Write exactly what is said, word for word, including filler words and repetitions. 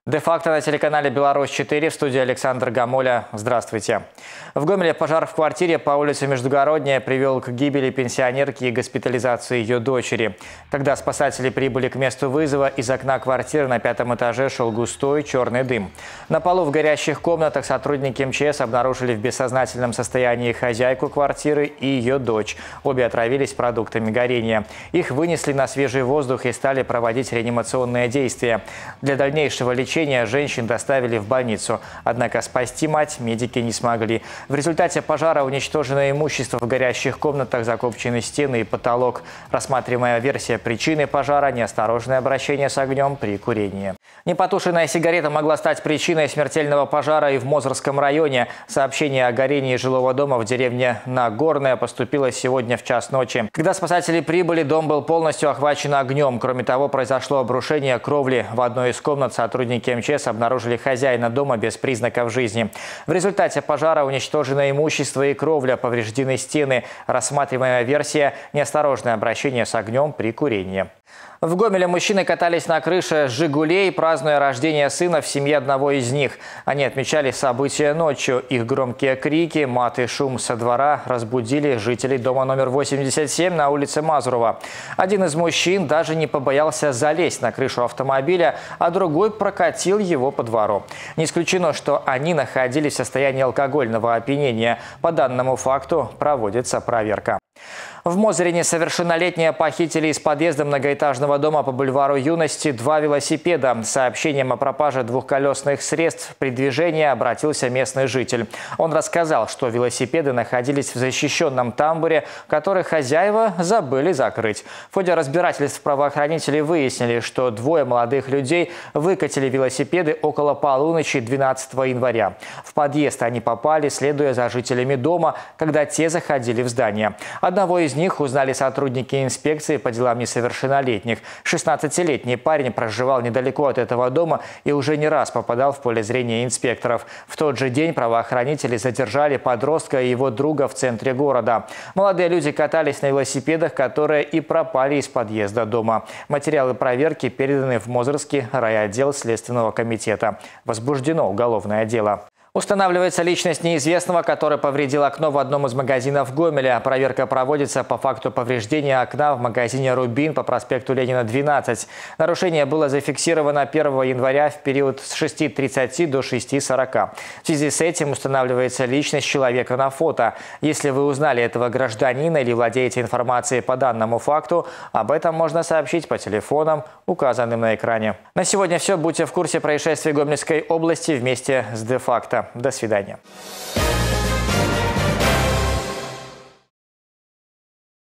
Де-факто на телеканале «Беларусь-четыре», в студии Александр Гамоля. Здравствуйте. В Гомеле пожар в квартире по улице Междугородняя привел к гибели пенсионерки и госпитализации ее дочери. Когда спасатели прибыли к месту вызова, из окна квартиры на пятом этаже шел густой черный дым. На полу в горящих комнатах сотрудники эм че эс обнаружили в бессознательном состоянии хозяйку квартиры и ее дочь. Обе отравились продуктами горения. Их вынесли на свежий воздух и стали проводить реанимационные действия. Для дальнейшего лечения женщин доставили в больницу. Однако спасти мать медики не смогли. В результате пожара уничтожено имущество в горящих комнатах, закопчены стены и потолок. Рассматриваемая версия причины пожара – неосторожное обращение с огнем при курении. Непотушенная сигарета могла стать причиной смертельного пожара и в Мозырском районе. Сообщение о горении жилого дома в деревне Нагорная поступило сегодня в час ночи. Когда спасатели прибыли, дом был полностью охвачен огнем. Кроме того, произошло обрушение кровли. В одной из комнат сотрудники эм че эс обнаружили хозяина дома без признаков жизни. В результате пожара уничтожено имущество и кровля, повреждены стены. Рассматриваемая версия – неосторожное обращение с огнем при курении. В Гомеле мужчины катались на крыше «Жигулей», празднуя рождение сына в семье одного из них. Они отмечали события ночью. Их громкие крики, мат и шум со двора разбудили жителей дома номер восемьдесят семь на улице Мазурова. Один из мужчин даже не побоялся залезть на крышу автомобиля, а другой прокатил его по двору. Не исключено, что они находились в состоянии алкогольного опьянения. По данному факту проводится проверка. В Мозыре несовершеннолетние похитили из подъезда многоэтажного дома по бульвару Юности два велосипеда. С сообщением о пропаже двухколесных средств при движении обратился местный житель. Он рассказал, что велосипеды находились в защищенном тамбуре, который хозяева забыли закрыть. В ходе разбирательств правоохранители выяснили, что двое молодых людей выкатили велосипеды около полуночи двенадцатого января. В подъезд они попали, следуя за жителями дома, когда те заходили в здание. Одного из них узнали сотрудники инспекции по делам несовершеннолетних. шестнадцатилетний парень проживал недалеко от этого дома и уже не раз попадал в поле зрения инспекторов. В тот же день правоохранители задержали подростка и его друга в центре города. Молодые люди катались на велосипедах, которые и пропали из подъезда дома. Материалы проверки переданы в Мозырский райотдел Следственного комитета. Возбуждено уголовное дело. Устанавливается личность неизвестного, который повредил окно в одном из магазинов Гомеля. Проверка проводится по факту повреждения окна в магазине «Рубин» по проспекту Ленина, двенадцать. Нарушение было зафиксировано первого января в период с шести тридцати до шести сорока. В связи с этим устанавливается личность человека на фото. Если вы узнали этого гражданина или владеете информацией по данному факту, об этом можно сообщить по телефонам, указанным на экране. На сегодня все. Будьте в курсе происшествий Гомельской области вместе с Де-факто. До свидания.